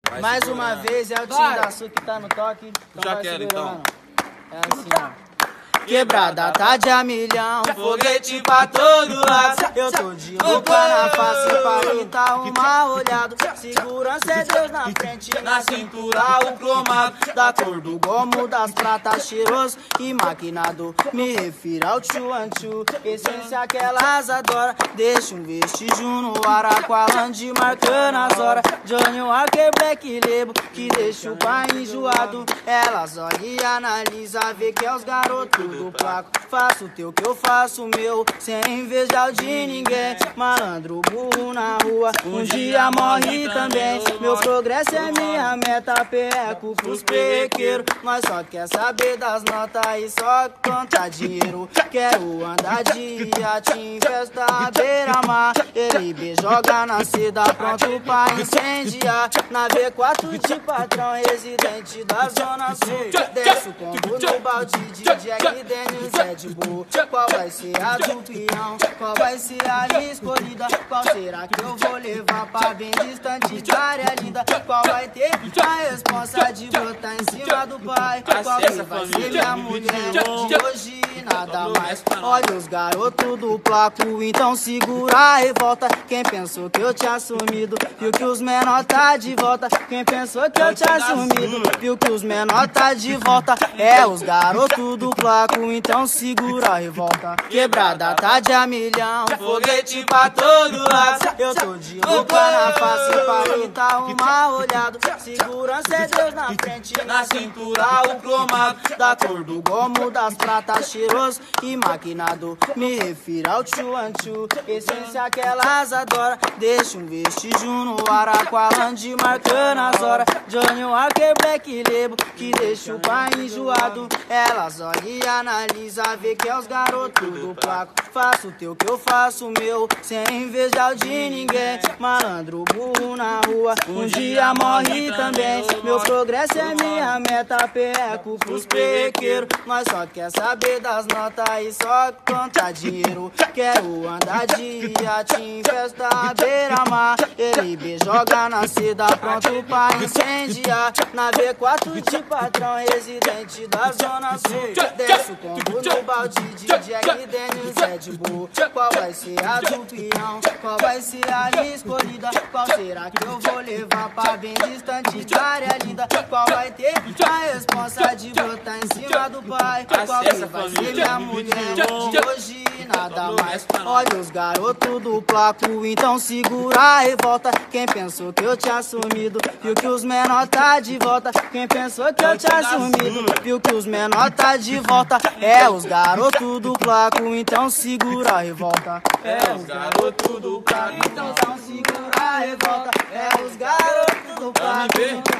Mais uma vez é o time da Sul que tá no toque. Então Já vai quero, segurando. então. É assim, ó. Quebrada tá de a milhão, foguete pra todo lado. Eu tô de roupa na face, palita uma olhada. Segurança é Deus na frente, na cintura o cromado. Da cor do gomo das pratas cheiroso e maquinado. Me refiro ao tchu-an-tchu, essência que elas adoram. Deixa um vestígio no Araqualande marcando as horas. Johnny Walker, Black Label, que deixa o pai enjoado. Elas olham e analisam, vê que é os garotos do placo. Faço o teu que eu faço o meu, sem invejar de ninguém. Malandro burro na rua, um dia morre também. Meu progresso é minha meta, perreco pros pequeiros. Nós só quer saber das notas e só contar dinheiro. Quero andar de iate em festa beira-mar. LB joga na seda, pronto pra incendiar. Na V4 de patrão, residente da Zona Sul. Desce o combo no balde de Jack Daniels, Red Bull. Qual vai ser a do peão? Qual vai ser a escolhida? Qual será que eu vou levar pra bem distante da área linda? Qual vai ter a responsa de botar em cima do pai? Qual que vai ser minha mulher de hoje e nada mais? Olha os garotos do placo, então segura a revolta. Quem pensou que eu tinha assumido, viu que os menor tá de volta. Quem pensou que eu tinha assumido, viu que os menor tá de volta. É os garotos do placo, então segura a revolta. Quebrada tá de a milhão, foguete pra todo lado. Eu tô de roupa na face, palita uma olhada. Segurança é Deus na frente, na cintura o cromado. Da cor do gomo das pratas cheiroso e maquinado. Me refiro ao tchu-an-tchu, essência que elas adoram. Deixa um vestígio no Araqualande marcando as horas. Johnny Walker, Black Label, que deixa o pai enjoado. Elas olham e analisam, vê que é os garotos do placo. Faço o teu que eu faço o meu, sem invejar de ninguém. Malandro burro na rua, um dia morre também. Meu progresso é minha meta, perreco pros pequeiros. Nós só quer saber das notas e só contar dinheiro. Quero andar de iate em festa beira-mar. LB joga na seda, pronto pra incendiar. Na V4 de patrão, residente da Zona Sul. Desce o combo no balde de Jack Daniels, Red Bull. Qual vai ser a do peão? Qual vai ser a escolhida? Qual será que eu vou levar pra bem distante da área linda? Qual vai ter a responsa de botar em cima do pai? Qual que vai ser minha mulher de hoje e nada mais? Olha os garotos do placo, então segura a revolta. Quem pensou que eu tinha assumido, viu que os menor tá de volta. Quem pensou que eu tinha assumido, viu que os menor tá de volta. É os garotos do placo, então segura a revolta. É os garotos do placo, então segura a revolta. É os garotos do placo.